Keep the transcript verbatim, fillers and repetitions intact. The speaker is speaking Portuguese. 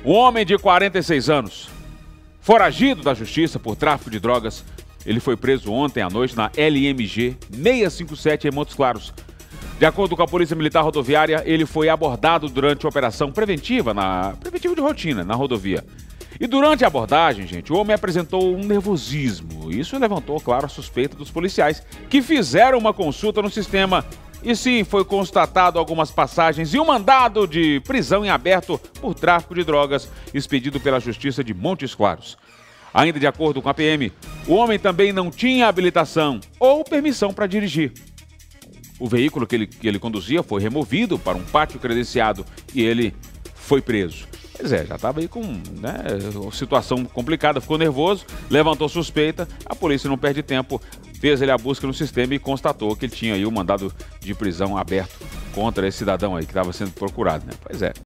Um homem de quarenta e seis anos, foragido da justiça por tráfico de drogas, ele foi preso ontem à noite na L M G seiscentos e cinquenta e sete em Montes Claros. De acordo com a Polícia Militar Rodoviária, ele foi abordado durante a operação preventiva, na preventiva de rotina, na rodovia. E durante a abordagem, gente, o homem apresentou um nervosismo. Isso levantou, claro, a suspeita dos policiais, que fizeram uma consulta no sistema. E sim, foi constatado algumas passagens e um mandado de prisão em aberto por tráfico de drogas, expedido pela Justiça de Montes Claros. Ainda de acordo com a P M, o homem também não tinha habilitação ou permissão para dirigir. O veículo que ele, que ele conduzia foi removido para um pátio credenciado e ele foi preso. Pois é, já estava aí com né, situação complicada, ficou nervoso, levantou suspeita, a polícia não perde tempo, fez ele a busca no sistema e constatou que ele tinha aí o mandado de prisão aberto contra esse cidadão aí que estava sendo procurado, né? Pois é.